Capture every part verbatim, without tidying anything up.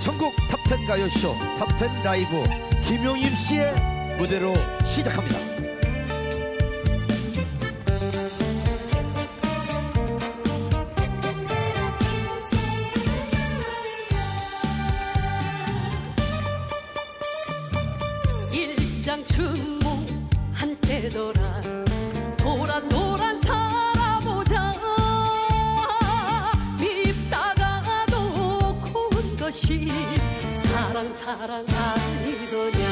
전국 탑텐 가요쇼 탑텐 라이브 김용임 씨의 무대로 시작합니다. 일장춘몽 한때더라 노란 노란 살아보자 밉다가도 고운 것이 사랑 사랑 아니더냐.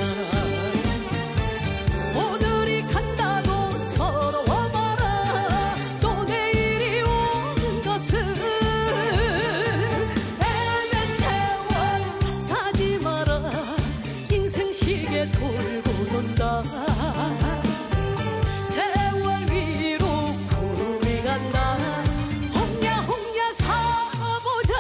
오늘이 간다고 서러워마라 또 내일이 오는 것은 애맨 세월 타지 마라 인생 시계 돌고 돈다. 세월 위로 구름이 간다. 홍야 홍야 사보자.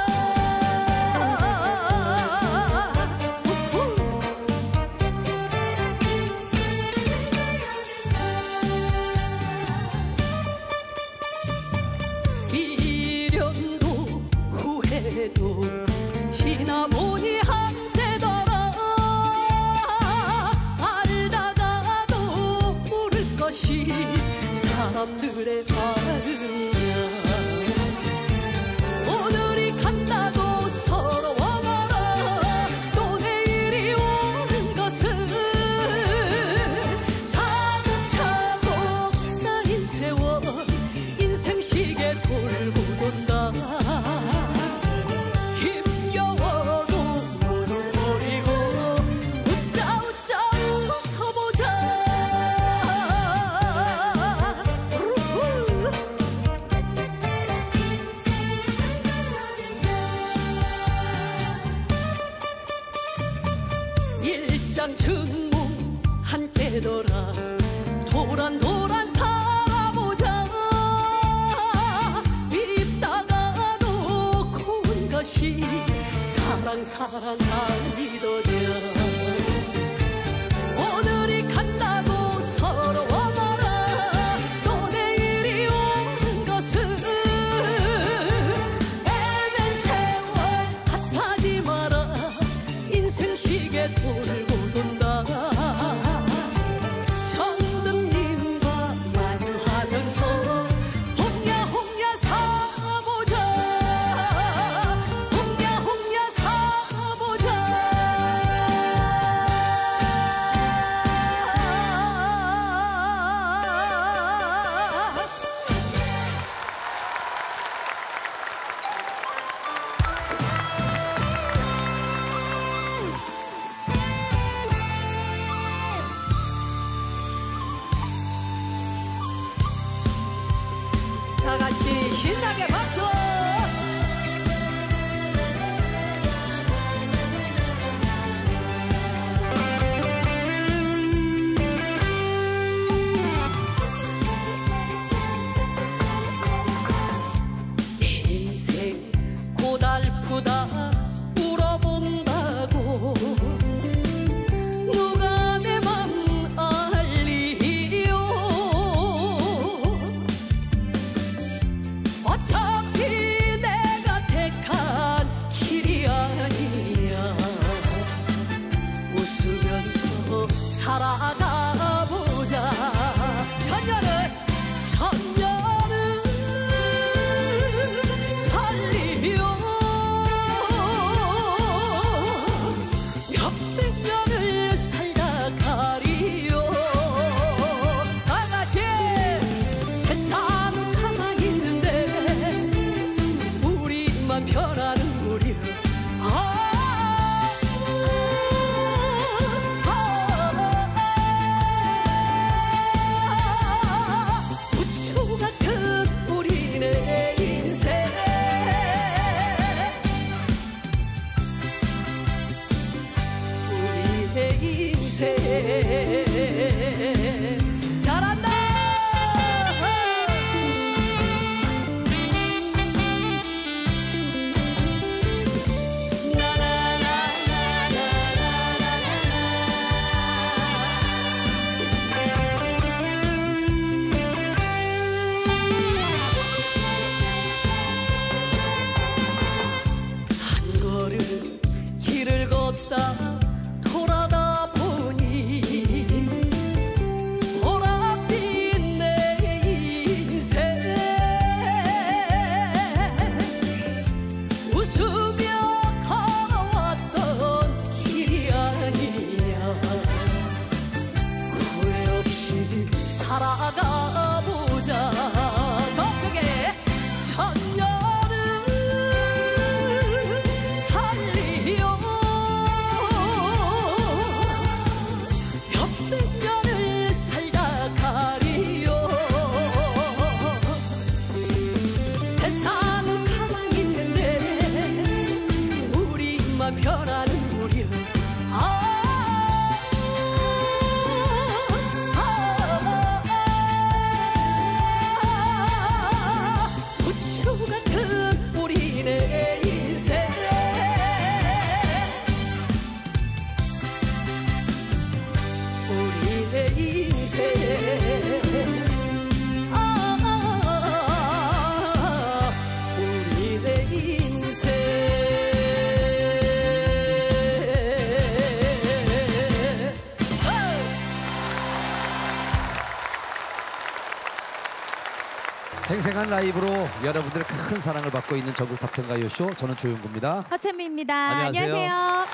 미련도 후회도 지나보니 한때더라 알다가도 모를 것이 사람들의 마음이야. 오늘이 간다고 서러워마라 또 내일이 오는 것은 차곡차곡 쌓인 세월 인생 시계 돌고 돈다. 힘겨워도 눈을 버리고 웃자 웃자 웃어보자. 일장춘몽 한때더라 도란 도란 살아보자. 밉다가도 고운 것이 사랑 사랑 아니더냐. 오늘이 간다고 서러워마라 또 내일이 오는 것은 애맨 세월 탓하지 마라 인생 시계 돌고 돈다. 정든님과 마주하면서 홍야 홍야 사보자. 홍야 홍야 사보자. 다 같이 신나게 박수. 인생 고달프다 울어본다고 누가 내 맘 알리요. 어차피 내가 택한 길이 아니야. 웃으면서 살아가 보자. 천년을 천년을 살리요. 날씨만 변하는 무렵 아 생생한 라이브로 여러분들의 큰 사랑을 받고 있는 전국 탑텐 가요쇼, 저는 조용구입니다. 허채미입니다. 안녕하세요. 안녕하세요.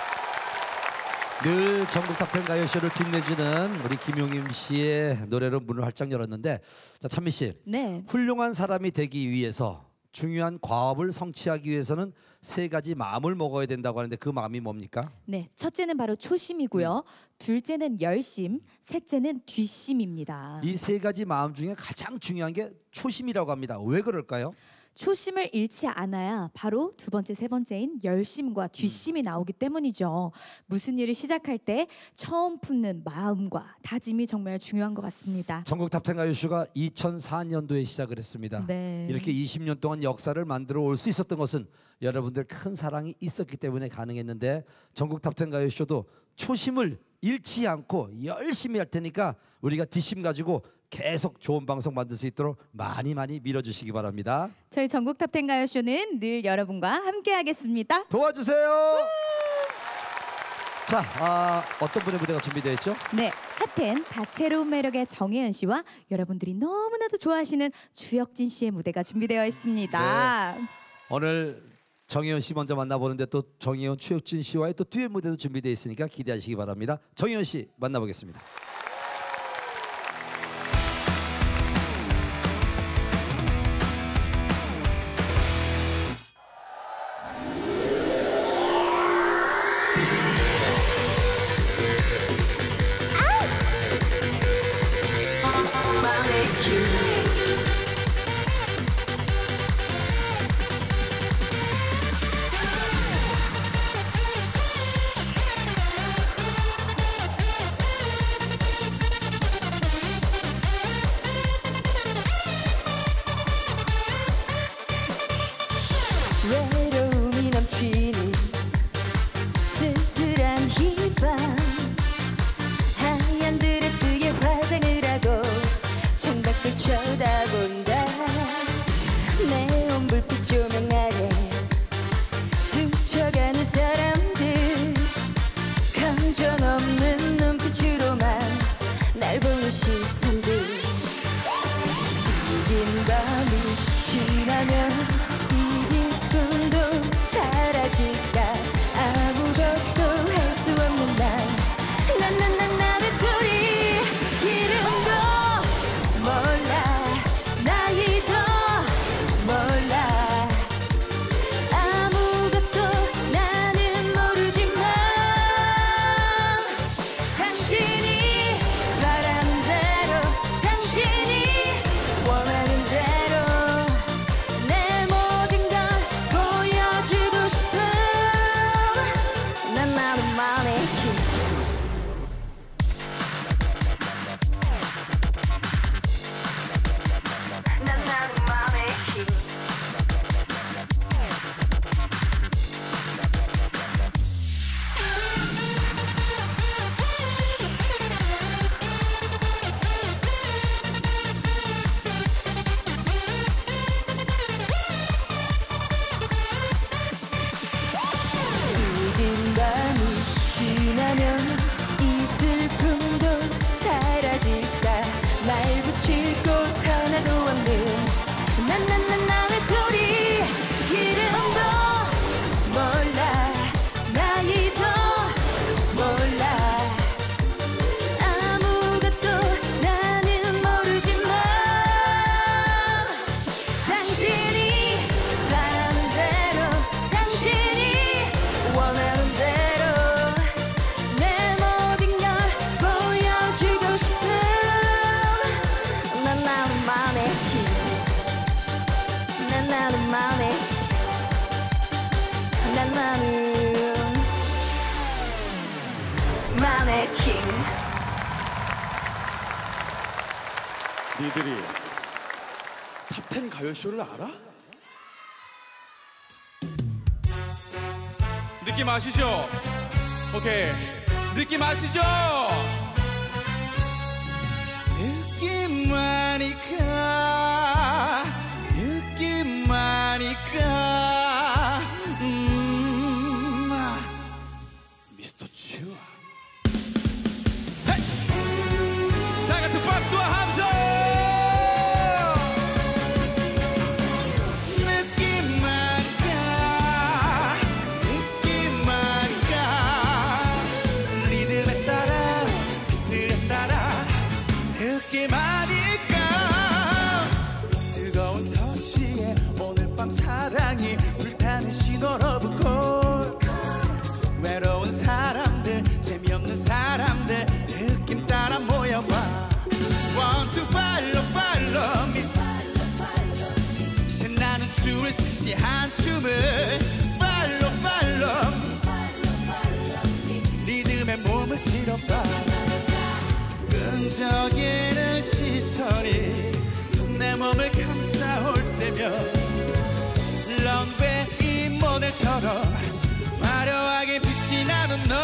늘 전국 탑텐 가요쇼를 빛내주는 우리 김용임 씨의 노래로 문을 활짝 열었는데, 자, 찬미 씨, 네. 훌륭한 사람이 되기 위해서, 중요한 과업을 성취하기 위해서는 세 가지 마음을 먹어야 된다고 하는데 그 마음이 뭡니까? 네, 첫째는 바로 초심이고요. 음. 둘째는 열심, 셋째는 뒷심입니다. 이 세 가지 마음 중에 가장 중요한 게 초심이라고 합니다. 왜 그럴까요? 초심을 잃지 않아야 바로 두 번째, 세 번째인 열심과 뒷심이 나오기 때문이죠. 무슨 일을 시작할 때 처음 품는 마음과 다짐이 정말 중요한 것 같습니다. 전국 탑텐 가요쇼가 이천사 년도에 시작을 했습니다. 네. 이렇게 이십 년 동안 역사를 만들어 올 수 있었던 것은 여러분들 큰 사랑이 있었기 때문에 가능했는데, 전국 탑텐 가요쇼도 초심을 잃지 않고 열심히 할 테니까 우리가 뒷심 가지고 계속 좋은 방송 만들 수 있도록 많이 많이 밀어주시기 바랍니다. 저희 전국 탑텐 가요쇼는 늘 여러분과 함께 하겠습니다. 도와주세요. 자, 아, 어떤 분의 무대가 준비되어 있죠? 네, 핫텐 다채로운 매력의 정혜연 씨와 여러분들이 너무나도 좋아하시는 주혁진 씨의 무대가 준비되어 있습니다. 네. 오늘 정혜연 씨 먼저 만나보는데, 또 정혜연, 추혁진 씨와의 또 듀엣 무대도 준비되어 있으니까 기대하시기 바랍니다. 정혜연 씨 만나보겠습니다. 외로움이 넘치는 쓸쓸한 희밤, 하얀 드레스에 화장을 하고 창밖을 쳐다본다. 네온 불빛 조명 아래 스쳐가는 사람들, 감정 없는 눈빛으로만 날 보는 시선들. 긴 밤이 지나면 꿈도 사라질까. 아무것도 할 수 없는 날, 난 난 난 나의 둘이 이름도 몰라, 나이도 몰라. 아무것도 나는 모르지만 당신이 바라는 대로, 당신이 원하는 대로 내 모든 걸 보여주고 싶어. 난 나는 마네킹. 난 나는 마네킹. 긴 밤이 지나면 이 슬픔도 사라질까. 말 붙일 곳 하나도 없는 난 난 난 나의 둘이 이름도 몰라, 나이도 몰라. 아무것도 나는 모르지만 당신이 바라는 대로, 당신이 원하는 대로 내 모든 걸 보여주고 싶어. 난 나는 마네킹. 난 나는 마네킹. 난 나는 마네킹. 니들이 탑텐 가요쇼를 알아? 느낌 아시죠? 오케이, 느낌 아시죠? 느낌 아니까, 느낌 아니까. 음, 미스터 츄. 헤이! 다 같이 박수와 함성. 느낌 아니까, 느낌 아니까. 리듬에 따라, 비트에 따라. 느낌 아니까. 뜨거운 터치에 오늘 밤 사랑이 불타는 신호로 콜. 외로운 사람들, 재미없는 사람들, 느낌 따라 모여봐. Want to follow, follow me. 신나는 춤을, 섹시한 춤을 Follow, follow me. 리듬에 몸을 실어봐. 끈적이는 시선이 내 몸을 감싸올 때면 런웨이 모델처럼 화려하게 빛이 나는 너.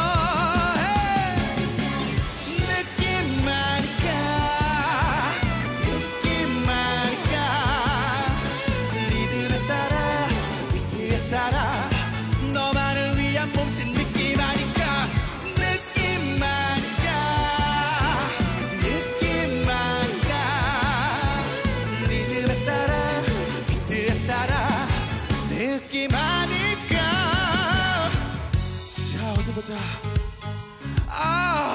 느낌 아니까, 느낌 아니까. 리듬에 따라, 비트에 따라. 너만을 위한 몸짓 느낌 아니까. 느낌 아니까, 느낌 아니까. 리듬에 따라, 비트에 따라. 느낌 아니까. 자, 어디 보자. 아,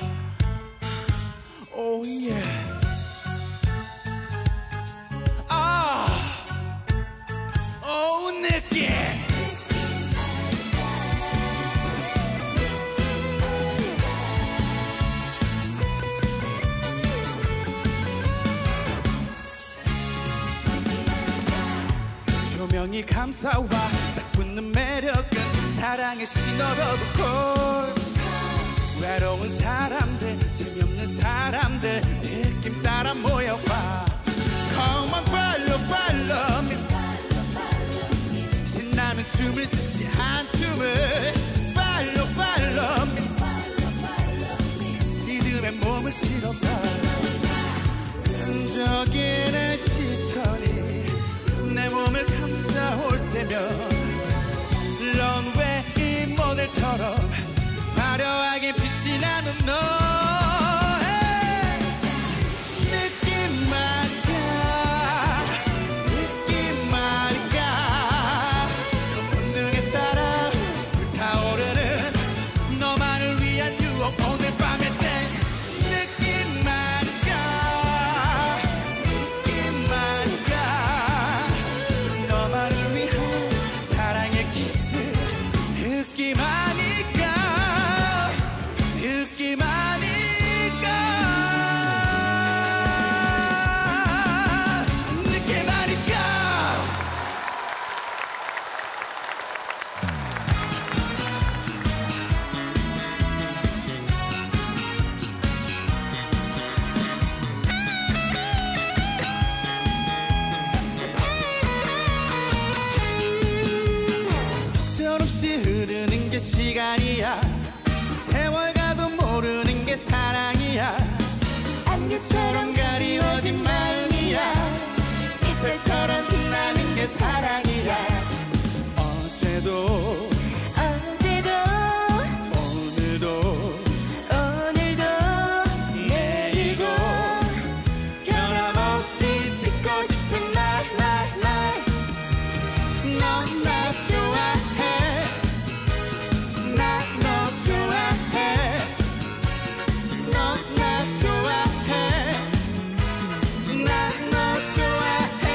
오 예. 아, 오 느낌. 조명이 감싸와 딱 붙는 매력은 사랑의 신호로 콜. 외로운 사람들, 재미없는 사람들, 느낌 따라 모여봐. Come on, follow, follow me. 신나는 춤을, 섹시한 춤을 Follow, follow me. 리듬에 몸을 실어봐. 끈적이는 시선이 내 몸을 감싸올 때면 런웨이 모델처럼 화려하게 빛이 나는 너. 느낌 아니까, 느낌 아니까. 본능에 따라 불타오르는 너만을 위한 유혹 오늘 밤의 댄스. 느낌 아니까, 느낌 아니까. 너만을 위한 사랑의 키스. 느낌 아니까, 느낌 아니까. 느낌 아니까. 속절없이 흐르는 게 시간이야. 세월 가도 모르는 게 사랑이야. 안개처럼 가리워진 마음이야. 색깔처럼 빛나는 게 사랑이야. 어제도 어제도 오늘도 오늘도 내일도 변함없이 듣고 싶은 말, 말, 말. 넌 나 좋아해. 나 너 좋아해. 넌 나 좋아해. 나 너 좋아해.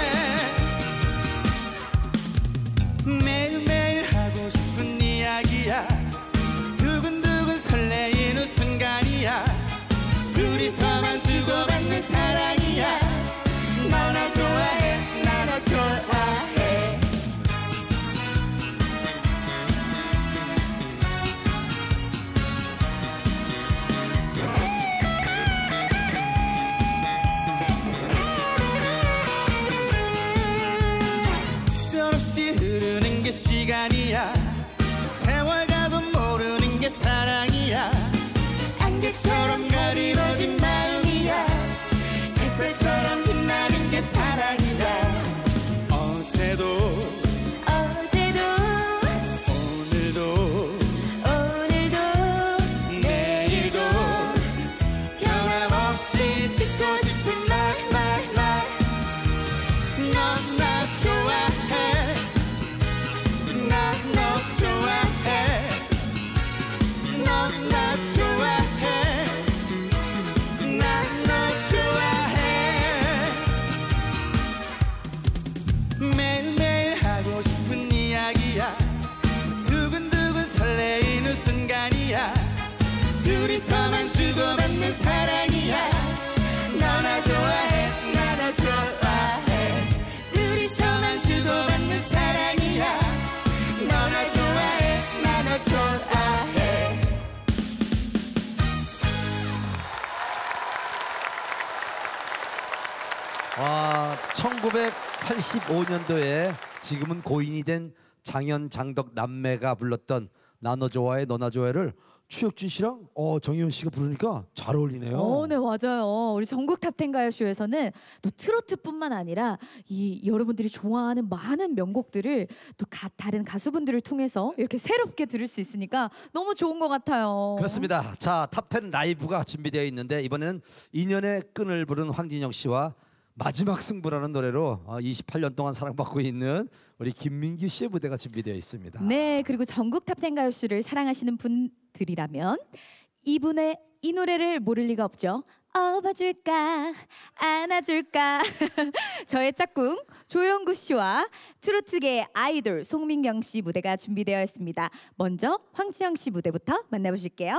매일매일 하고 싶은 이야기야. 두근두근 설레이는 순간이야. 둘이서만 주고받는 사랑이야. 너 나 좋아해. 나 너 좋아해. 세월 가도 모르는 게 사랑이야. 안개처럼 가리워진 마음이야. 색깔처럼 빛나는 게 사랑이다. 어제도 어제도 오늘도 오늘도 내일도 변함없이 듣고 싶은 말 말 말. 넌 나 좋아해. 나 너 좋아해. 넌 나 좋아해. 나 너 좋아해. 매일매일 하고 싶은 이야기야. 두근두근 설레이는 순간이야. 둘이서만 주고받는 사랑이야. 너나 좋아해. 나나 좋아해. 둘이서만 주고받는 사랑이야. 너나 좋아해. 나나 좋아해. 와, 천구백팔십오 년도에 지금은 고인이 된 장현 장덕 남매가 불렀던 나너 좋아해 너나 좋아해를 추혁준 씨랑 어, 정희원 씨가 부르니까 잘 어울리네요. 어, 네 맞아요. 우리 전국 탑텐 가요쇼에서는 또 트로트뿐만 아니라 이 여러분들이 좋아하는 많은 명곡들을 또 가, 다른 가수분들을 통해서 이렇게 새롭게 들을 수 있으니까 너무 좋은 것 같아요. 그렇습니다. 자, 탑텐 라이브가 준비되어 있는데 이번에는 인연의 끈을 부른 황진영 씨와 마지막 승부라는 노래로 어, 이십팔 년 동안 사랑받고 있는 우리 김민규 씨의 무대가 준비되어 있습니다. 네, 그리고 전국 탑텐 가요쇼를 사랑하시는 분들이라면 이분의 이 노래를 모를 리가 없죠. 업어줄까 안아줄까. 저의 짝꿍 조영구 씨와 트로트계 아이돌 송민경 씨 무대가 준비되어 있습니다. 먼저 황지영 씨 무대부터 만나보실게요.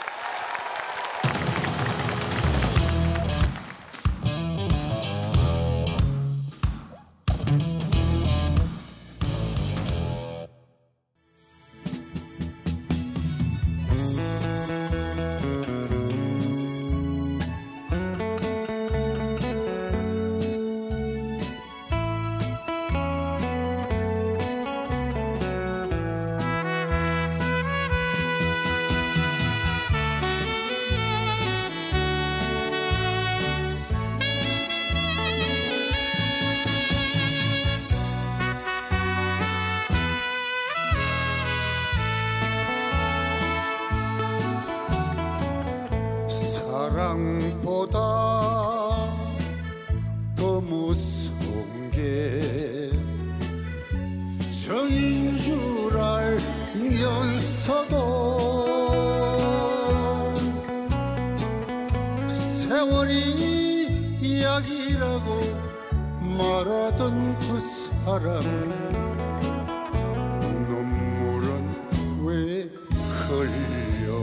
사랑보다 더 무서운 게 정인 줄 알면서도 세월이 이야기라고 말하던 그 사람 눈물은 왜 흘려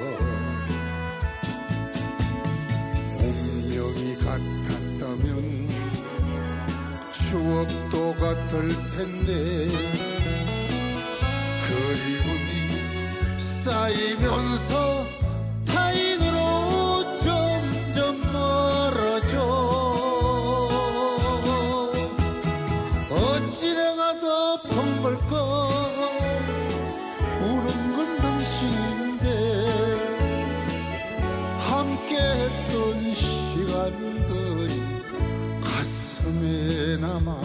운명이 같았다면 추억도 같을 텐데 그리움이 쌓이면서 타인으로 점점 멀어져 어찌 내가 더 번 걸까 우는 건 당신인데 함께했던 시간들이 가슴에 남아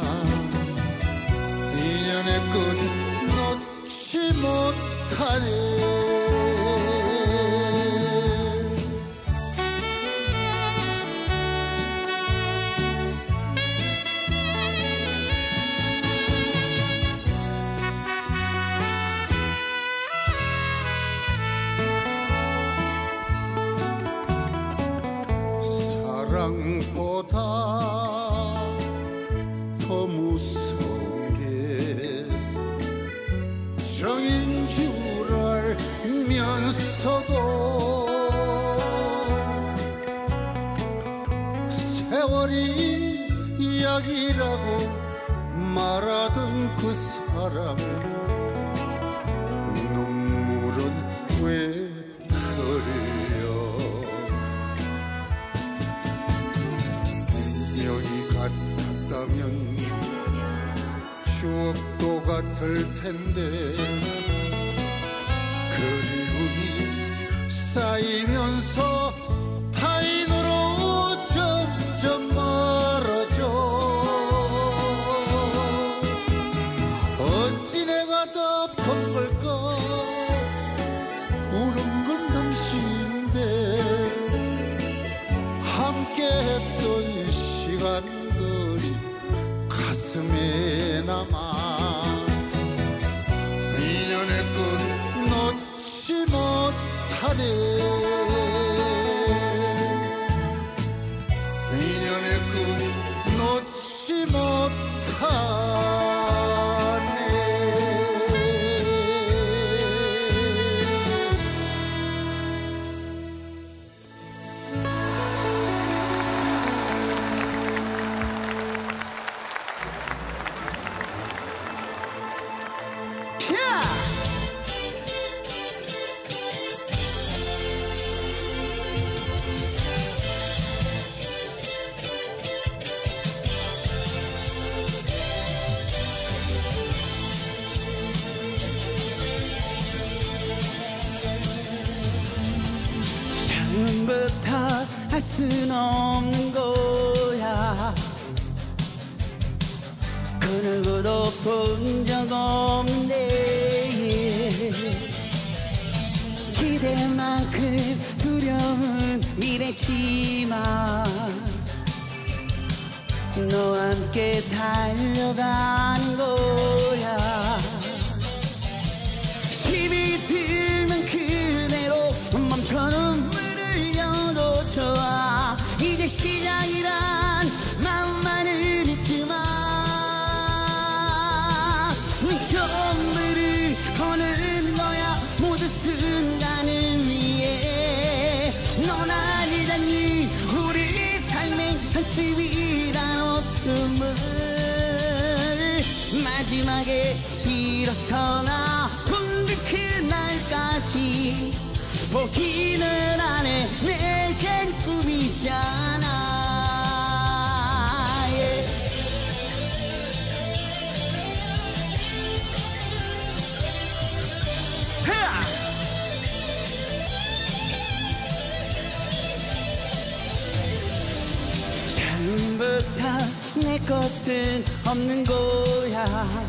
인연의 끈 놓지 못하네 사랑보다 더 무서운 게 정인 줄 알면서도 세월이 이야기라고 말하던 그 사람 눈물은 왜 흘려 운명이 같았다면 추억도 같을 텐데 쌓이면서 타인으로 점점 멀어져. 어찌 내가 덮은 걸까. 우는 건 당신인데 함께했던 시간들이 가슴에 남아. 인연의 끈 놓지 못하네. 인연의 끈 놓지 못하네. 처음부터 할 순 없는 거야. 그 누구도 본 적 없네. 기대만큼 두려운 미래지만 너와 함께 달려가는 거야. 힘이 들면 그대로 멈춰 눈물을 흘려도 좋아. 이제 시작이란 마음만을 잊지마. 전부를 거는 거야. 모든 순간을 위해. 넌 알잖니 우리 삶의 한숨이란 없음을. 마지막에 일어서나 웃는 그날까지 포기는 안 해. 내겐 꿈이잖아. yeah. 처음부터 내 것은 없는 거야.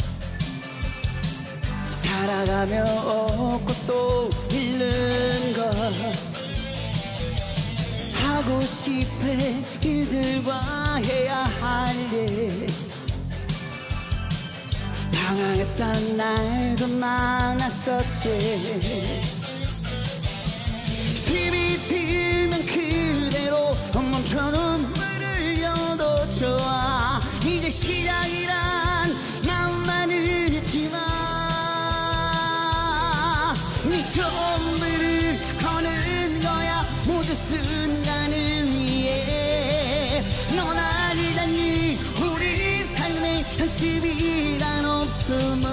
살아가며 얻고 또 잃는 것. 하고 싶은 일들과 해야 할 일. 방황했던 날도 많았었지. 힘이 들면 그대로 멈춰 눈물을 흘려도 좋아. 이제 시작이란 마음만을 잊지마. 네 전부를 거는 거야. 모든 순간을 위해. 넌 알잖니 우리 삶의 한숨이란 없음을.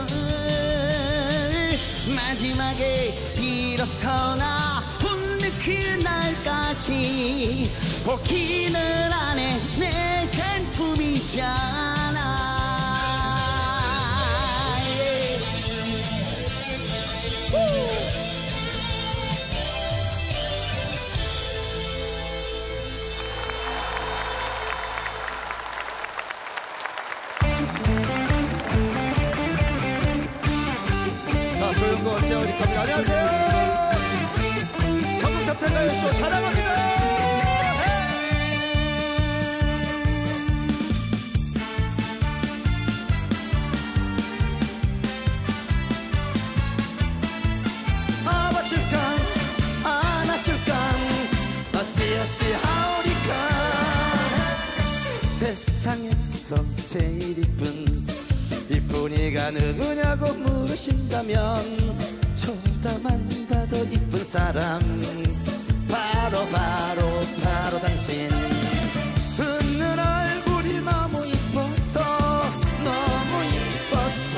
마지막에 일어서나 웃는 그날까지 포기는 안 해. 내겐 꿈이잖아. 자, 조용건 제어리커입니다. 안녕하세요. 전국 탑텐 가요쇼 사랑합니다. 안아줄까 안아줄까 어찌 어찌 하오리까. 세상에서 제일 이쁜 이쁜이가 누구냐고 물으신다면 쳐다만 봐도 이쁜 사람 바로 바로 바로 당신. 웃는 얼굴이 너무 이뻐서 너무 이뻐서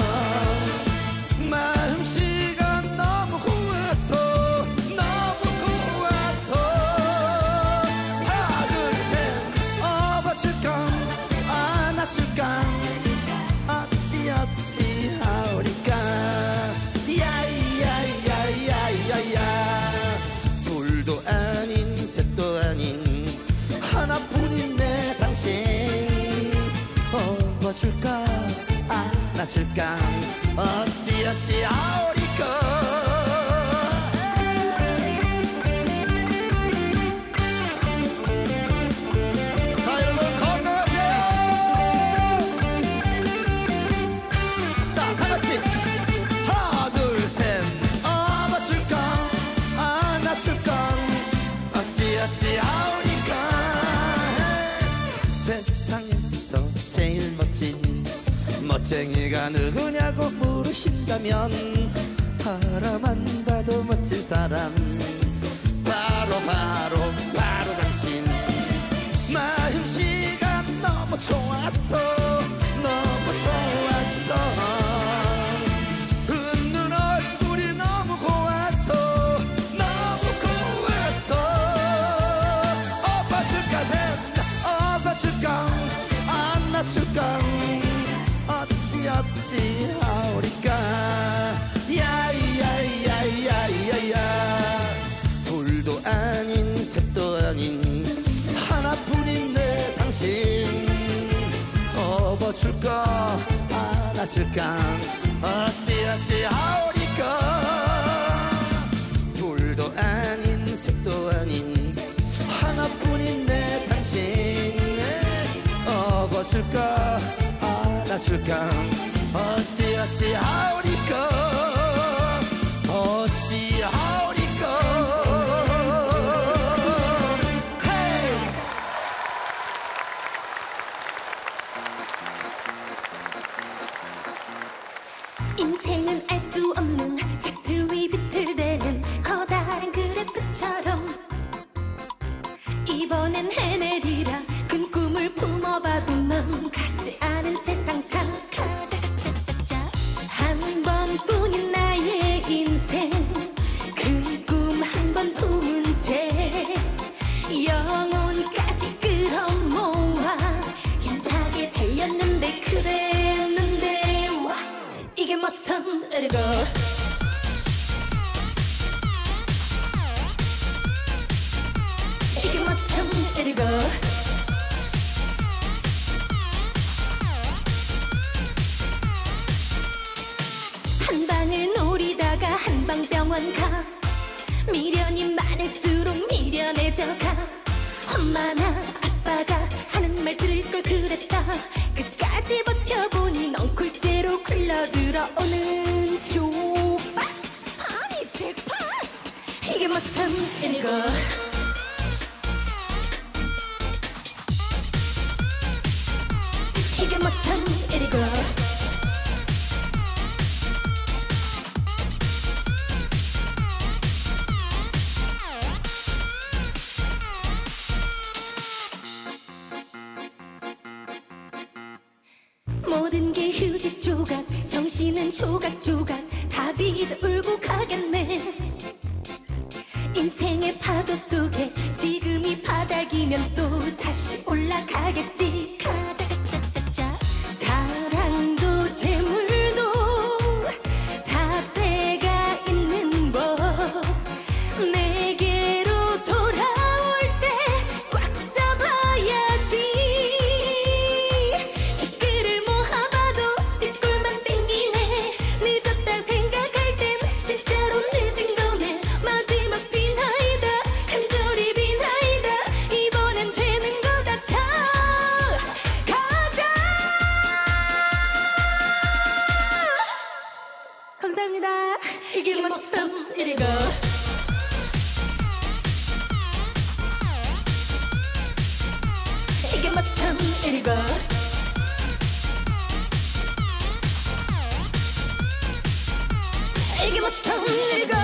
마음씨가 너무 고와서 너무 고와서. 하나 둘 셋 업어줄까 안아줄까 어찌 어찌 하오리까. 야야야야야야 맞출까 어찌 어찌 아오리까 자 여러분 건강하세요. 자 다같이 하나 둘 셋 아 맞출까 아 낮출까 어찌 어찌 아오니까 세상에서 제일 멋진 멋쟁이가 누구냐고 물으신다면 바라만 봐도 멋진 사람 바로 바로 바로 당신 마음씨가 너무 좋았어 너무 좋았어 웃는 얼굴이 너무 고와서 너무 고와서 오빠 줄까 셋 오빠 줄까 안 낮출까 어찌 어찌 하오리까 야야야야야야 둘도 아닌 셋도 아닌 하나뿐인 내 당신 업어줄까 안아줄까 어찌 어찌 하오리까 둘도 아닌 셋도 아닌 하나뿐인 내 당신 업어줄까 안아줄까 어찌 어찌 하오리까 어찌 하오리까 헤이 인생은 알 수 없는 차트 위 비틀대는 커다란 그래프처럼 이번엔 해내리라 큰 꿈을 품어봐도 넌 같지 않은 세상상 가자자자자 한 번뿐인 나의 인생 큰 꿈 한 번 품은 채 영혼까지 끌어모아 힘차게 달렸는데 그랬는데 와 이게 무슨 의리고 이게 무슨 의리고 한 방을 노리다가 한방병원 가 미련이 많을수록 미련해져가 엄마나 아빠가 하는 말 들을 걸 그랬다 끝까지 버텨보니 넝쿨째로 굴러들어오는 족발 아니 제발 이게 무슨 일이고 이게 무슨 일이고 모든 게 휴지 조각 정신은 조각조각 다비도 울고 가겠네 인생의 파도 속에 지금이 바닥이면 또 다시 올라가겠지 가자가자자자 사랑도 재물도 다 때가 있는 법 내게로 돌아올 때 꽉 잡아야지 댓글을 모아봐도 뒷골만 땡기네 늦었다 생각할 땐 진짜로 늦은 거네 마지막 비나이다 간절히 비나이다 이번엔 되는 거다 차 가자 감사합니다 이게 무슨 일이고 이게 무슨 일이고 이게 무슨 일이고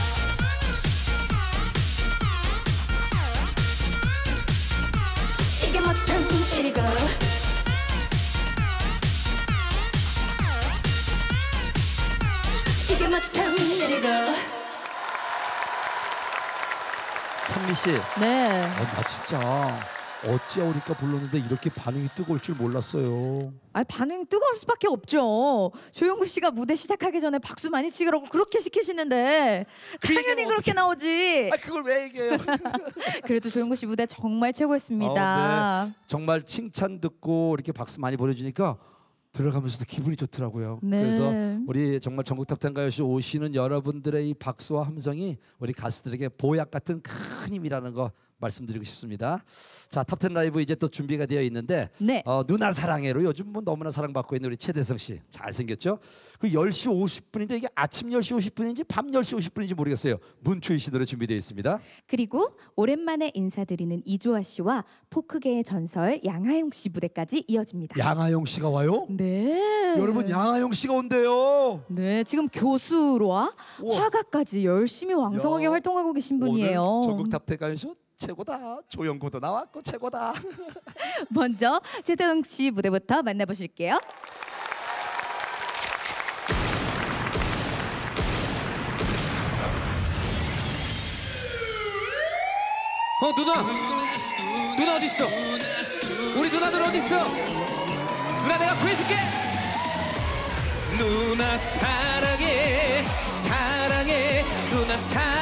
이게 무슨 일이고 이게 무슨 일이고 찬미 씨, 네. 어, 나 진짜 어찌하오리까 불렀는데 이렇게 반응이 뜨거울 줄 몰랐어요. 아 반응 뜨거울 수밖에 없죠. 조영구 씨가 무대 시작하기 전에 박수 많이 치라고 그렇게 시키시는데 당연히 얘기는 그렇게 어떻게- 나오지. 아 그걸 왜 얘기해요? 그래도 조영구 씨 무대 정말 최고였습니다. 어, 네. 정말 칭찬 듣고 이렇게 박수 많이 보내주니까 들어가면서도 기분이 좋더라고요. 네. 그래서 우리 정말 전국 탑텐 가요쇼 오시는 여러분들의 이 박수와 함성이 우리 가수들에게 보약 같은 큰 힘이라는 거 말씀드리고 싶습니다. 자, 탑텐 라이브 이제 또 준비가 되어 있는데 네. 어, 누나 사랑해로 요즘 뭐 너무나 사랑받고 있는 우리 최대성 씨 잘생겼죠? 그 열 시 오십 분인데 이게 아침 열 시 오십 분인지 밤 열 시 오십 분인지 모르겠어요. 문초희 씨 노래 준비되어 있습니다. 그리고 오랜만에 인사드리는 이조아 씨와 포크계의 전설 양하영 씨 무대까지 이어집니다. 양하영 씨가 와요? 네. 여러분 양하영 씨가 온대요. 네, 지금 교수로와 우와. 화가까지 열심히 왕성하게 야, 활동하고 계신 분이에요. 오늘 전국 탑텐 가요쇼 최고다. 조영구도 나왔고 최고다. 먼저 최대성 씨 무대부터 만나보실게요. 어 누나 누나 어딨어 우리 누나들 어딨어 누나 내가 구해줄게 누나 사랑해 사랑해 누나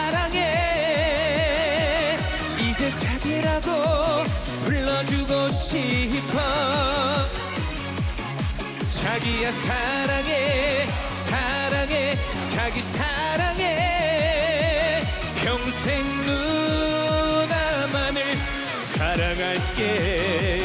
사랑해 이제 자기라고 불러주고 싶어 자기야 사랑해 사랑해 자기 사랑해 평생 누나만을 사랑할게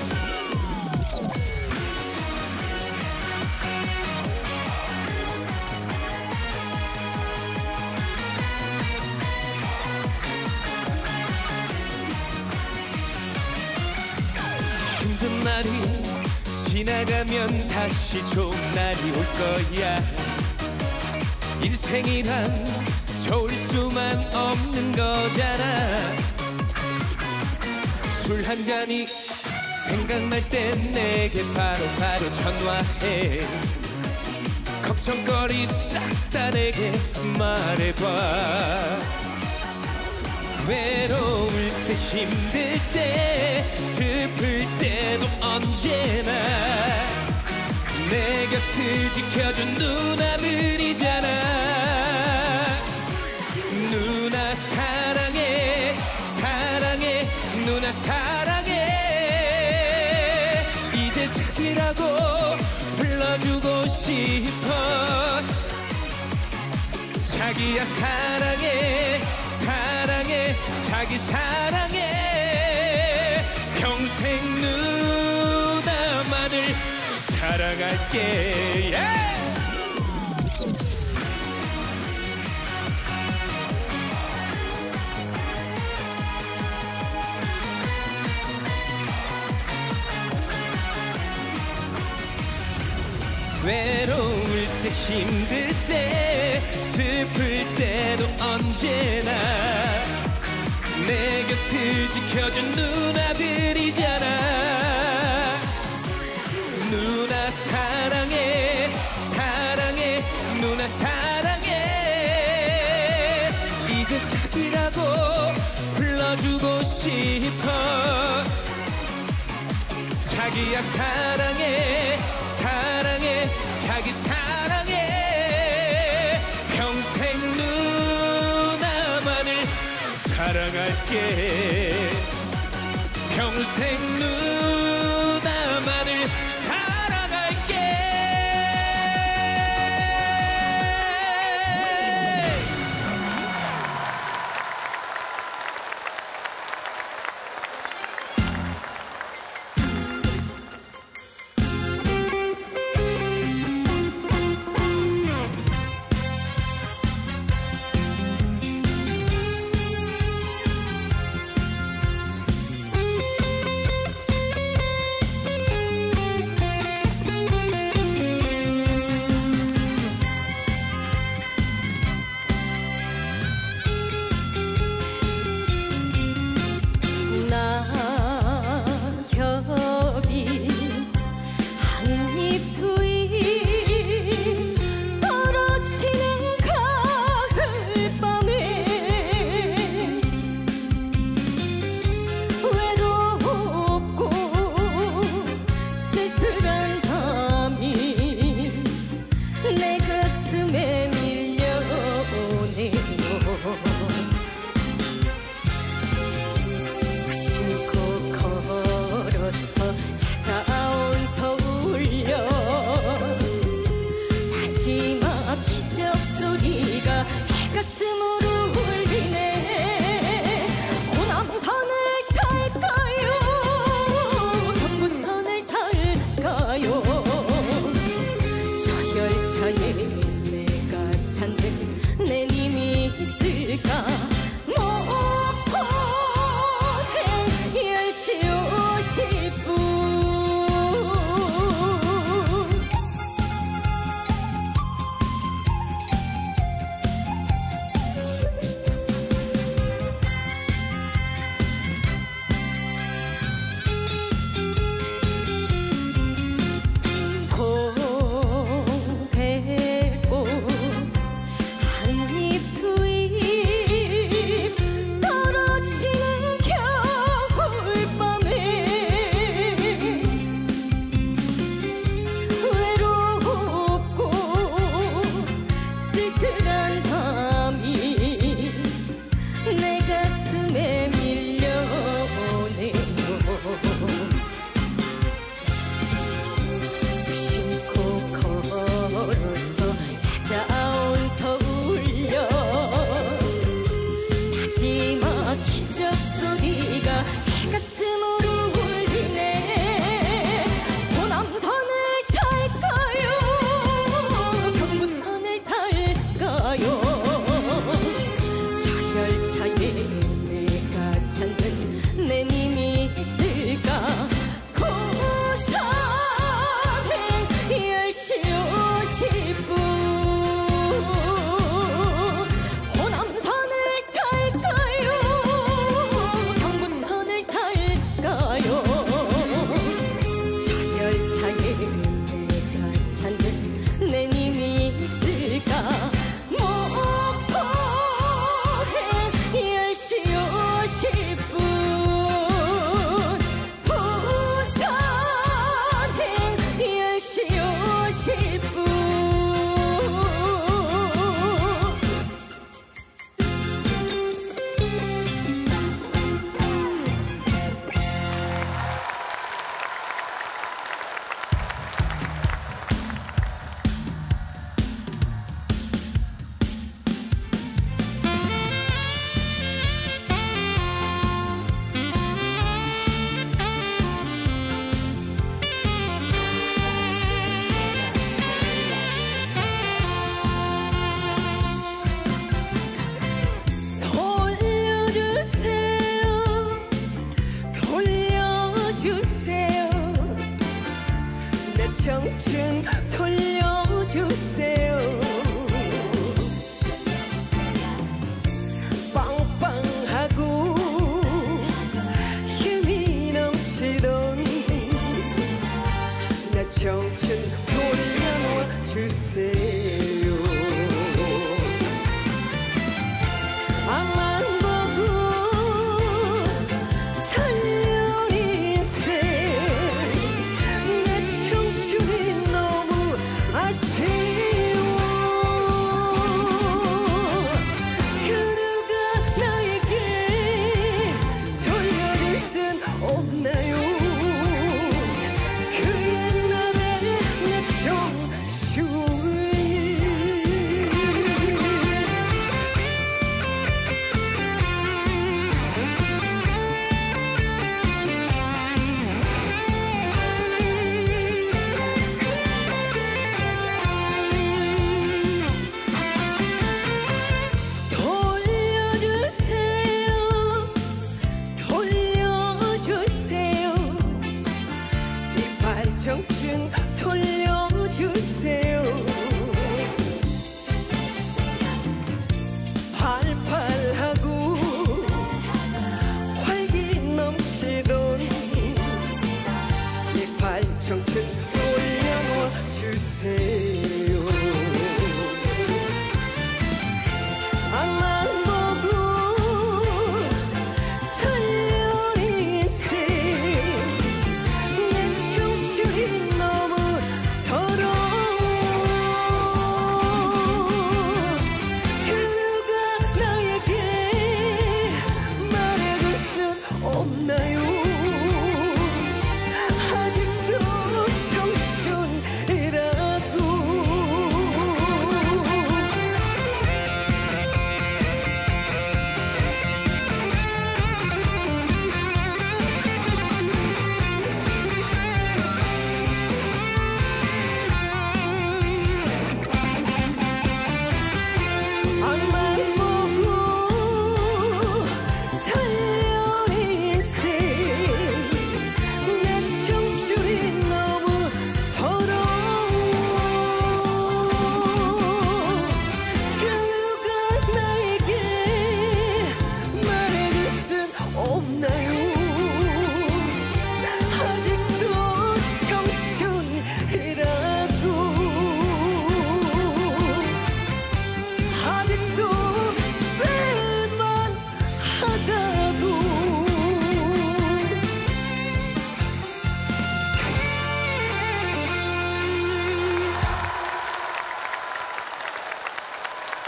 힘든 날이 지나가면 다시 좋은 날이 올 거야 인생이란 좋을 수만 없는 거잖아 술 한 잔이 생각날 땐 내게 바로바로 전화해 걱정거리 싹 다 내게 말해봐 외로울 때 힘들 때 슬플 때도 언제나 내 곁을 지켜준 누나들이잖아 누나 사랑해 사랑해 누나 사랑해 이제 자기라고 불러주고 싶어 자기야 사랑해 사랑해 자기 사랑해 평생 누나만을 사랑할게 yeah! 외로울 때 힘들 때 슬플 때도 언제나 내 곁을 지켜준 누나들이잖아 누나 사랑해 사랑해 누나 사랑해 이제 자기라고 불러주고 싶어 자기야 사랑해 사랑해 자기 사랑해 평생 누나만을 사랑할게 평생 누나만을 사랑할게 기적 소리가 가슴으로 울리네. 호남선을 탈까요 경부선을 탈까요. 저 열차에 내가 찾는 내 님이 있을까. 목포행 열 시 오십 분 기적 소리가 가슴으로 울리네. 호남선을 탈까요 경부선을 탈까요. 저 열차에 내가 찾는 내 님이 있을까. 구사행 열 시 오십 분 내 님이 있을까. 목포행 열 시 오십 분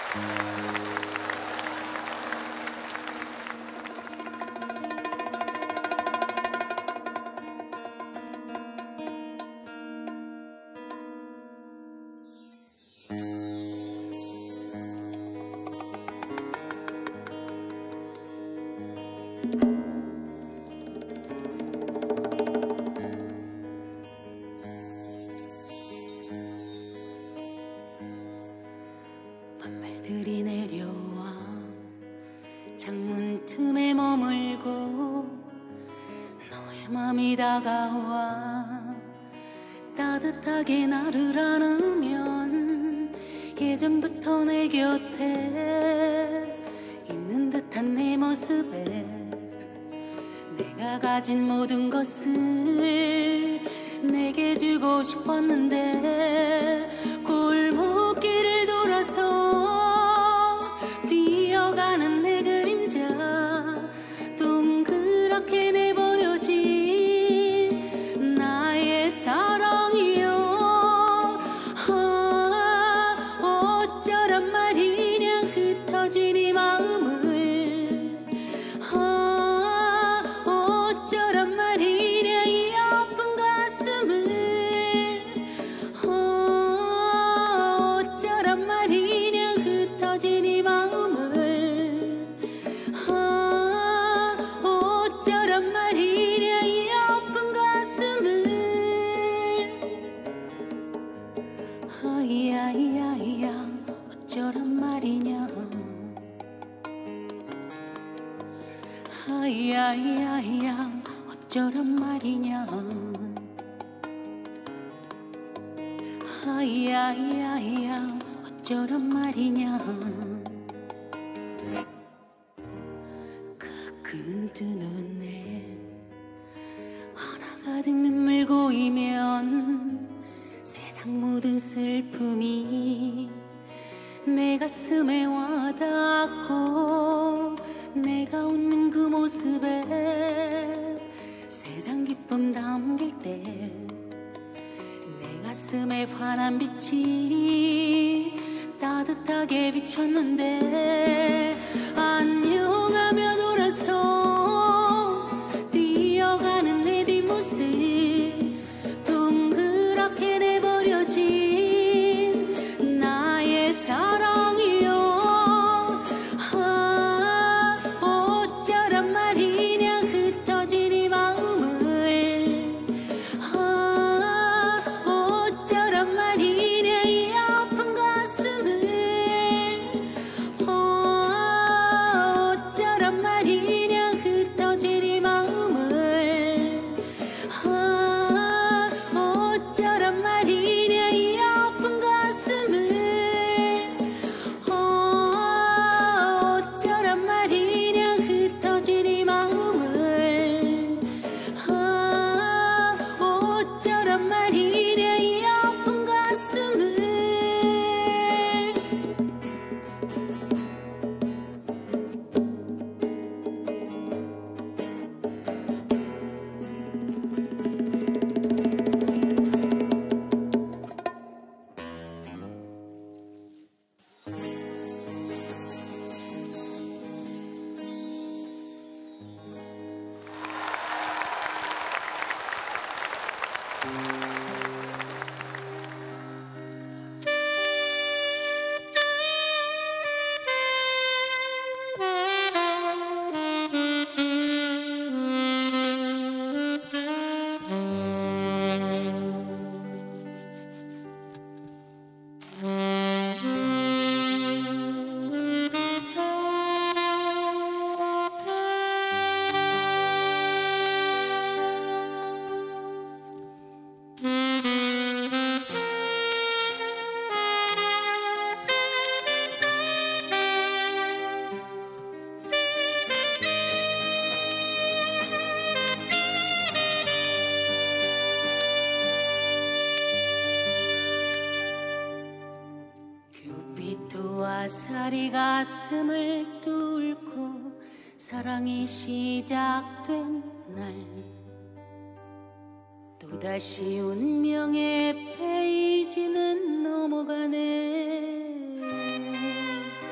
밤말들이 내려와 창문 틈에 머물고 너의 맘이 다가와 따뜻하게 나를 안으면 예전부터 내 곁에 있는 듯한 내 모습에 내가 가진 모든 것을 내게 주고 싶었는데 골목길을 돌아서 뛰어가는 내 그림자 동그랗게 내버려진 나의 사랑이여 아, 어쩌란 말이냐 흩어진 이 마음을 아, 어쩌란 말이냐 이 아픈 가슴을 아, 어쩌란 말이냐 흩어진 이 마음을 아, 어쩌란 말이냐 이 아픈 가슴을 아이야이야이야 어쩌란 말이냐 아이야이야이야 어쩌란 말이냐 아이야이야이야 어쩌란 말이냐 가끔 두 눈에 하나가득 눈물 고이면 세상 모든 슬픔이 내 가슴에 와닿고 내가 웃는 그 모습에 세상 기쁨 담길 때 내 가슴에 환한 빛이 따뜻하게 비쳤는데 안녕하며 돌아서 뛰어가는 내 뒷모습 동그랗게 내버려진 나의 사랑이여 아, 어쩌란 말이냐 흩어진 이 마음을 아, 어쩌란 말이냐 이 아픈 가슴을 아, 어쩌란 말이냐 흩어진 이 마음을 아, 어쩌란 말이냐 이 아픈 가슴을 아, 어쩌란 말이냐 흩어진 이 마음을 아, 어쩌란 말이냐 이 아픈 가슴을 큐피드 아사리 가슴을 뚫고 사랑이 시작된 날 또다시 운명의 페이지는 넘어가네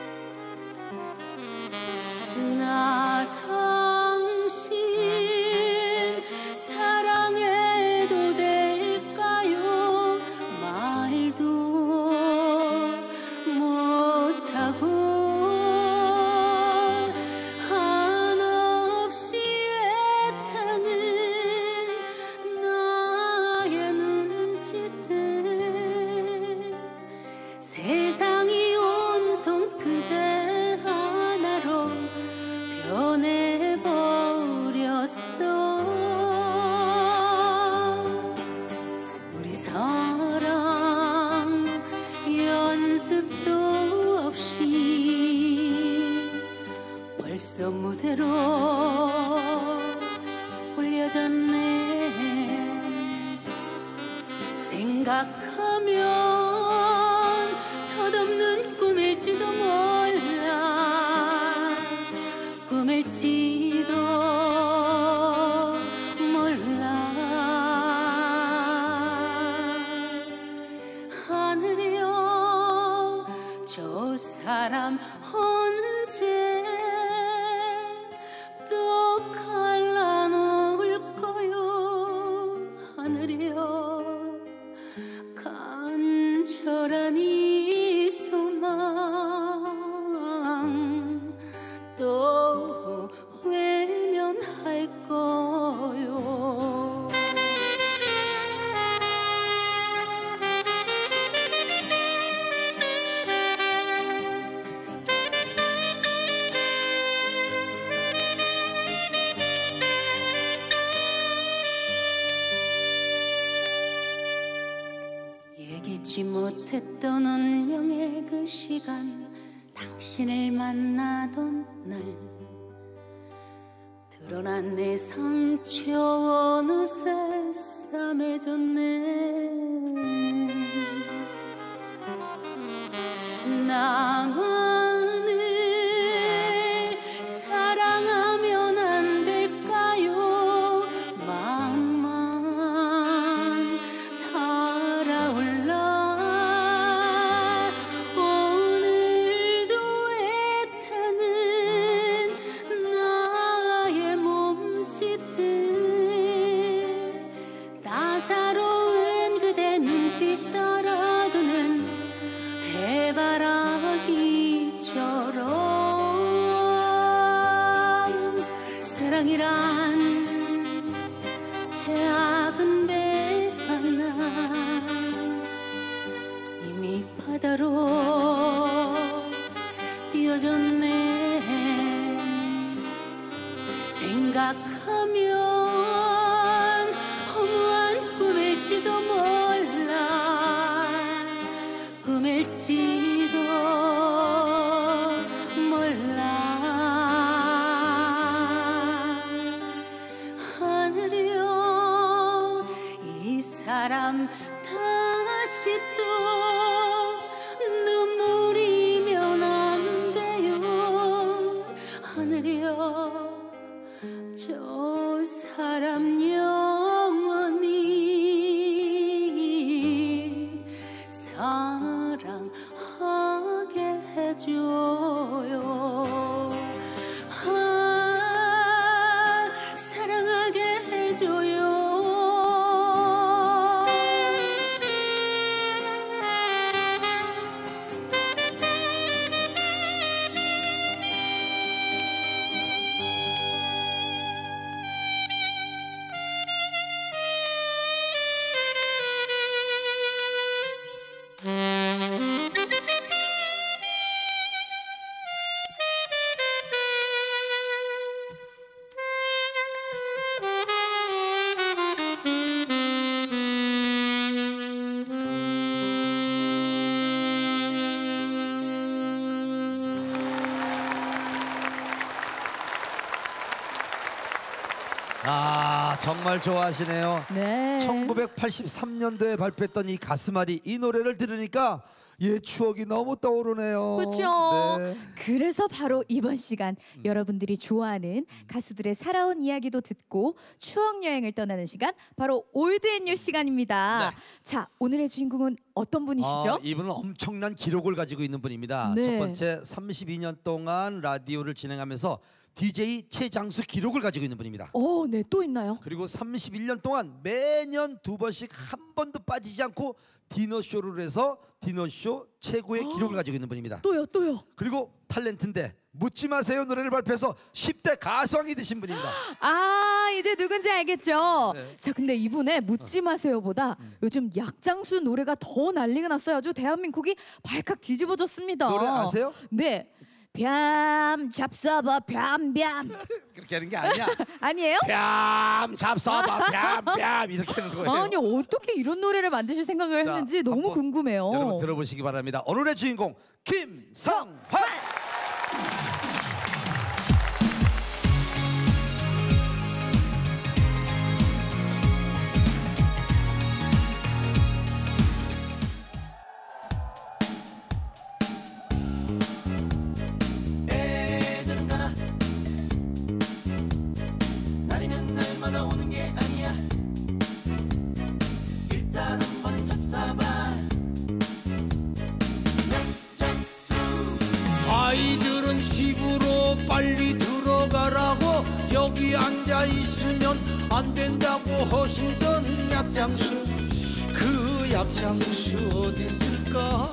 벌써 무대로 올려졌네. 생각하면 덧없는 꿈일지도 몰라. 꿈일지도 몰라. 하늘이여 저 사람 언제 또 갈라놓을까요. 하늘이여 간절한 이 소망 또 외면할까요. 예기치 못했던 운명의 그 시간, 당신을 만나던 날 드러난 내 상처 어느새 싸매졌네. 나만을 사랑하면 안 될까요. 마음만 달아올라. 오늘도 애타는 나의 몸짓들, 따사로운 그대 눈빛 따라두는 해바라기처럼. 사랑이란 작은 배 하나 이미 바다로 띄어졌네. 생각하면 허무한 꿈일지도 몰라. 꿈일지도 몰라. 하늘이여 이 사람 다시 또 눈물이면 안 돼요. 하늘이여 저 사람 영원히 사랑하게 해줘요. 아, 사랑하게 해줘요. 아, 정말 좋아하시네요. 네. 천구백팔십삼 년도에 발표했던 이 가슴앓이, 이 노래를 들으니까 예, 추억이 너무 떠오르네요. 그렇죠. 네. 그래서 바로 이번 시간 음. 여러분들이 좋아하는 가수들의 살아온 이야기도 듣고 추억 여행을 떠나는 시간, 바로 올드앤뉴 시간입니다. 네. 자, 오늘의 주인공은 어떤 분이시죠? 아, 이분은 엄청난 기록을 가지고 있는 분입니다. 네. 첫 번째, 삼십이 년 동안 라디오를 진행하면서 디제이 최장수 기록을 가지고 있는 분입니다. 오, 네, 또 있나요? 그리고 삼십일 년 동안 매년 두 번씩 한 번도 빠지지 않고 디너쇼를 해서 디너쇼 최고의 어, 기록을 가지고 있는 분입니다. 또요, 또요. 그리고 탤런트인데 묻지 마세요 노래를 발표해서 십 대 가수왕이 되신 분입니다. 아, 이제 누군지 알겠죠? 네. 자, 근데 이분의 묻지 마세요보다 음. 요즘 약장수 노래가 더 난리가 났어요. 아주 대한민국이 발칵 뒤집어졌습니다. 노래 아세요? 네. 뺨 잡숴봐 뺨뺨. 그렇게 하는 게 아니야. 아니에요? 뺨 잡숴봐 뺨뺨 이렇게 하는 거예요. 아니, 어떻게 이런 노래를 만드실 생각을 자, 했는지 너무 궁금해요. 여러분 들어보시기 바랍니다. 오늘의 주인공 김성환. 아이들은 집으로 빨리 들어가라고 여기 앉아 있으면 안 된다고 하시던 약장수 그 약장수 어디 있을까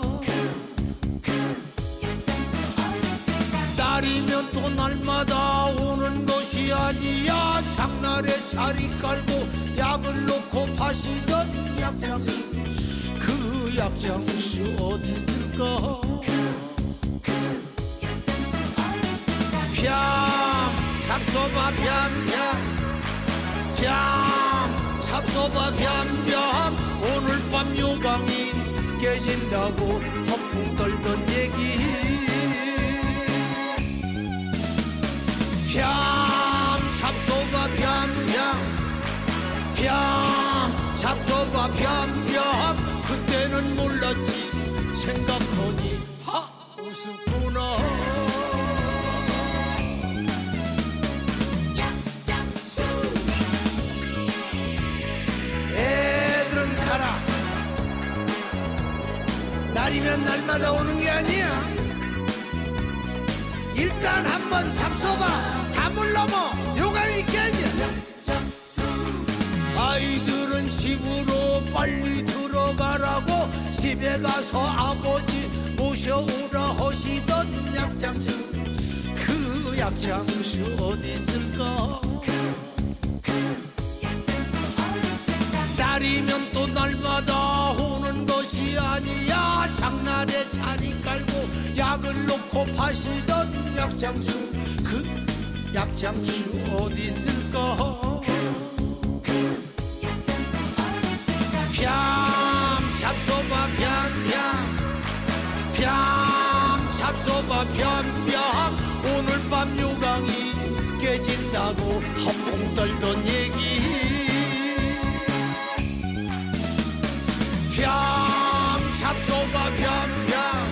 날이면 또 날마다 오는 것이 아니야 장날에 자리 깔고 약을 놓고 파시던 약장수 그 약장수 어디 있을까 뺨 잡숴봐 뺨뺨 뺨 잡숴봐 뺨뺨 오늘 밤 요강이 깨진다고 허풍 떨던 얘기 뺨 잡숴봐 뺨뺨 뺨 잡숴봐 뺨뺨 그때는 몰랐지 생각하니 하 우습구나 애들은 가라 날이면 날마다 오는 게 아니야 일단 한번 잡숴봐 담을 넘어 요강이 깨져 아이들은 집으로 빨리 들어가라고 집에 가서 아버지 모셔오라 하시던 약장수 그 약장수 어디 있을까 날이면 또 날마다 오는 것이 아니야 장날에 자리 깔고 약을 놓고 파시던 약장수 그 약장수 어디 있을까 뺨 잡숴봐 뺨뺨 뺨 잡숴봐 뺨뺨 오늘 밤 요강이 깨진다고 허풍 떨던 얘기 뺨 잡숴봐 뺨뺨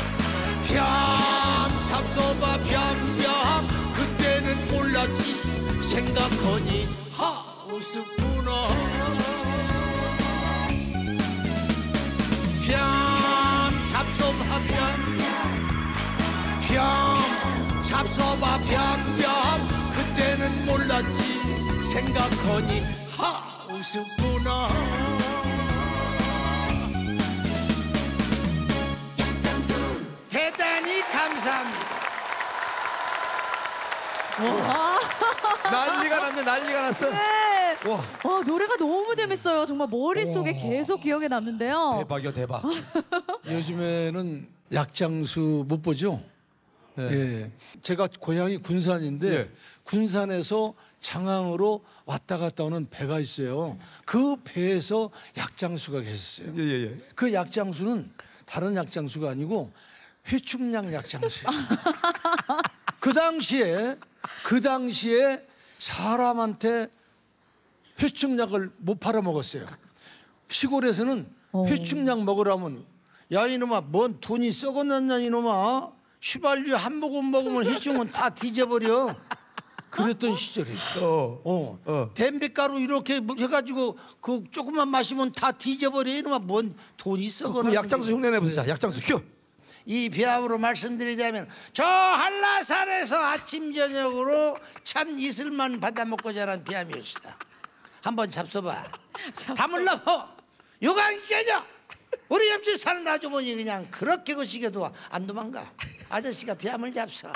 뺨 잡숴봐 뺨뺨 그때는 몰랐지 생각하니 하 우습구나 뺨 잡숴봐 뺨뺨 뺨 잡숴봐 뺨뺨 그때는 몰랐지 생각하니 하 우습구나 대단히 감사합니다. 와. 난리가 났네 난리가 났어. 네. 와. 와, 노래가 너무 재밌어요. 정말 머릿속에 계속 기억에 남는데요. 대박이야 대박. 요즘에는 약장수 못 보죠? 네. 예. 제가 고향이 군산인데 예. 군산에서 장항으로 왔다 갔다 오는 배가 있어요. 그 배에서 약장수가 계셨어요. 예예예. 그 약장수는 다른 약장수가 아니고 회충량 약장수예요. 그 당시에 그 당시에 사람한테 회충약을 못 팔아 먹었어요. 시골에서는 회충약 먹으라면 야 이놈아 뭔 돈이 썩었느냐 이놈아 휘발유 한 모금 먹으면 회충은 다 뒤져버려. 그랬던 시절이에요. 어. 어. 어. 담배가루 이렇게 해가지고 그 조금만 마시면 다 뒤져버려 이놈아 뭔 돈이 썩었나. 그 약장수 흉내 내보자. 약장수 큐. 이 비하으로 말씀드리자면 저 한라산에서 아침 저녁으로 찬 이슬만 받아먹고 자란 비암이었다. 한번 잡숴봐. 담을 넘어 요강이 깨져. 우리 옆집 사는 아주머니 그냥 그렇게 거시게도 안 도망가. 아저씨가 비암을 잡숴.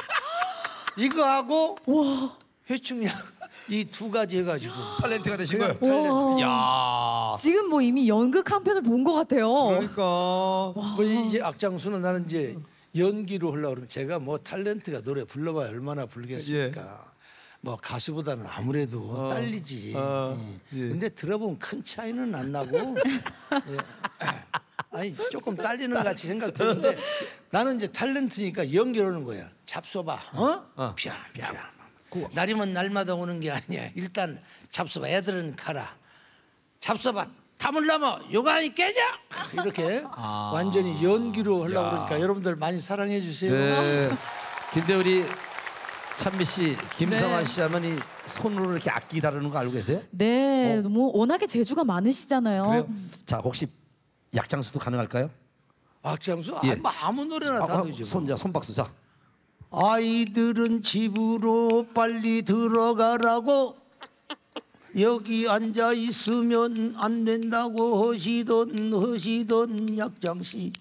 이거하고 회충약 이 두 가지 해가지고 탤런트가 되신 거예요. 와. 야. 지금 뭐 이미 연극 한 편을 본 것 같아요. 그러니까. 뭐 이 악장수는 나는 이제 연기로 하려고 그러면 제가 뭐 탤런트가 노래 불러봐야 얼마나 부르겠습니까. 예. 뭐 가수보다는 아무래도 어. 딸리지. 어. 예. 예. 근데 들어보면 큰 차이는 안 나고 예. 아니 조금 딸리는 것 같이 생각되는데 나는 이제 탤런트니까 연기하는 거야. 잡숴봐. 어? 어. 뺨, 뺨. 날이면 날마다 오는 게 아니야. 일단 잡숴봐. 애들은 가라. 잡숴봐. 담을 넘어 요강이 깨져. 이렇게 아. 완전히 연기로 하려고 야. 그러니까 여러분들 많이 사랑해 주세요. 네. 근데 우리 찬미 씨, 김성환 네. 씨 하면 이 손으로 이렇게 악기 다루는 거 알고 계세요? 네, 뭐 워낙에 재주가 많으시잖아요. 그래요? 자, 혹시 약장수도 가능할까요? 악장수? 예. 아, 뭐 아무 노래나 다 아, 되죠. 손, 자, 손박수 자. 아이들은 집으로 빨리 들어가라고 여기 앉아 있으면 안 된다고 하시던 하시던 약장씨.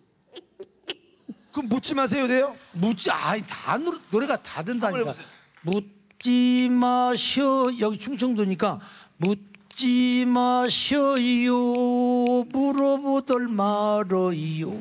그럼 묻지 마세요 돼요? 묻지 아이 다 노래, 노래가 다 된다니까. 묻지 마셔. 여기 충청도니까 묻지 마셔요 물어보들 말어요.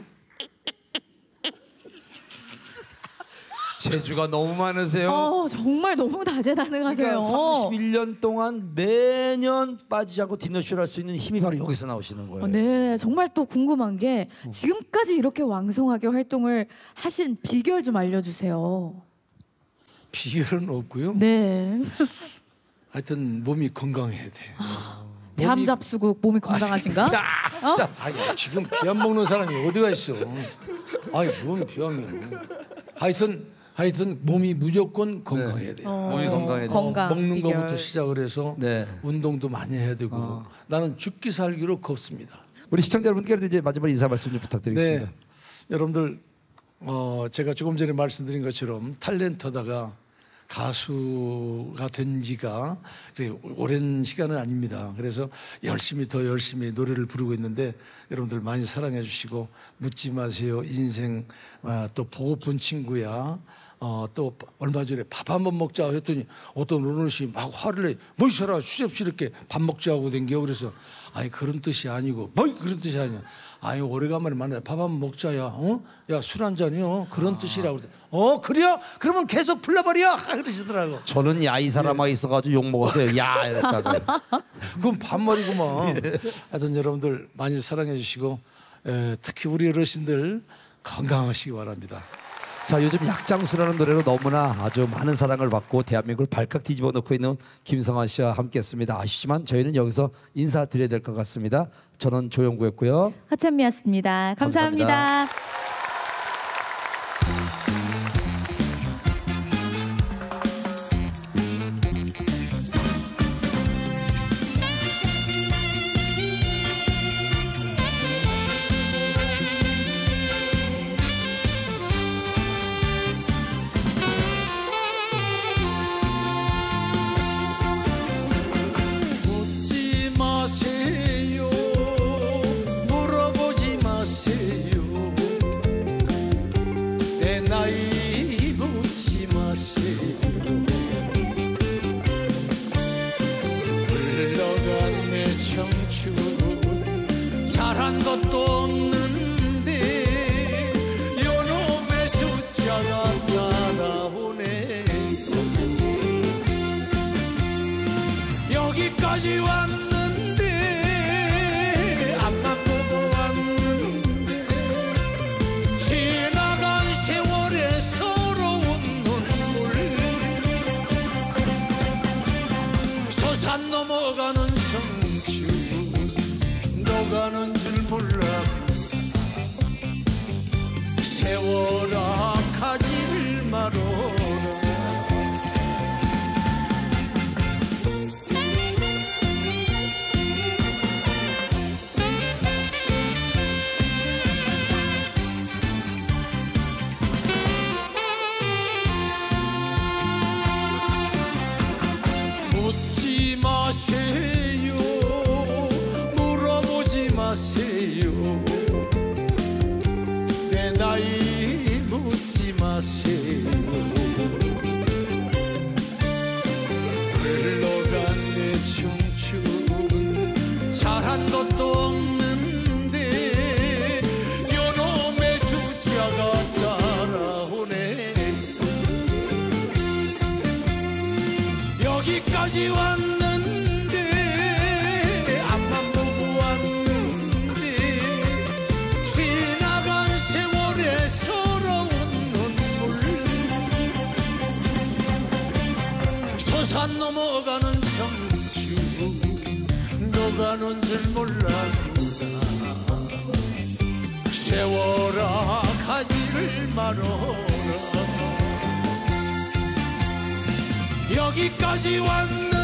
재주가 너무 많으세요. 어, 정말 너무 다재다능하세요. 그러니까 삼십일 년 동안 매년 빠지지 않고 디너쇼를 할 수 있는 힘이 바로 여기서 나오시는 거예요. 어, 네, 정말 또 궁금한 게 지금까지 이렇게 왕성하게 활동을 하신 비결 좀 알려주세요. 비결은 없고요. 네. 하여튼 몸이 건강해야 돼. 비암 잡수국 몸이 건강하신가? 어? 자, 아니, 지금 비암 먹는 사람이 어디가 있어? 아니 뭔 비암이야? 하여튼 하여튼 몸이 무조건 건강해야 돼요. 어, 몸이 건강해야 돼요. 건강 먹는 비결. 것부터 시작을 해서 네. 운동도 많이 해야 되고 어. 나는 죽기 살기로 걷습니다. 우리 시청자 여러분께도 이제 마지막 인사 말씀 좀 부탁드리겠습니다. 네, 여러분들 어, 제가 조금 전에 말씀드린 것처럼 탤런트다가 가수가 된 지가 오랜 시간은 아닙니다. 그래서 열심히 더 열심히 노래를 부르고 있는데 여러분들 많이 사랑해 주시고 묻지 마세요 인생 아, 또 보고픈 친구야. 어, 또 얼마 전에 밥 한 번 먹자 했더니 어떤 어르신이 막 화를 내. 뭐 이사람 수없이 이렇게 밥 먹자고 댕겨. 그래서 아니 그런 뜻이 아니고 뭐 그런 뜻이 아니야. 아니 오래간만에 만나 밥 한 번 먹자야. 어? 야 술 한 잔이요. 그런 아. 뜻이라고. 어 그래요? 그러면 계속 불러버려. 그러시더라고. 저는 야 이 사람아 있어가지고 욕 먹었어요. 야 이랬다가. 그건 반말이구만. 하여튼 여러분들 많이 사랑해 주시고 에, 특히 우리 어르신들 건강하시기 바랍니다. 자 요즘 약장수라는 노래로 너무나 아주 많은 사랑을 받고 대한민국을 발칵 뒤집어 놓고 있는 김성환 씨와 함께했습니다. 아쉽지만 저희는 여기서 인사드려야 될 것 같습니다. 저는 조영구였고요. 하찬미였습니다. 감사합니다. 감사합니다. 묻지 마세요 물어보지 마세요 내 나이 묻지 마세요 흘러간 내 청춘 잘한 것도 없는데 요놈의 숫자가 따라오네. 여기까지 왔는데 앞만 보고 왔는데 지나간 세월의 서러운 눈물 솟아 넘어가는 성춘 녹아는 줄 몰랐구나. 세월아 가지를 말어라. 묻지 마세요 물어보지 마세요 내 나이 묻지 마세요 흘러간 내 청춘 잘한 것도 없는데 요놈의 숫자가 따라오네. 여기까지 왔는데 앞만 보고 왔는데 지나간 세월의 서러운 눈물 솟아 넘어가는 청춘 녹아는 줄 몰랐구나. 세월아 가지를 말어라. 여기까지 왔는데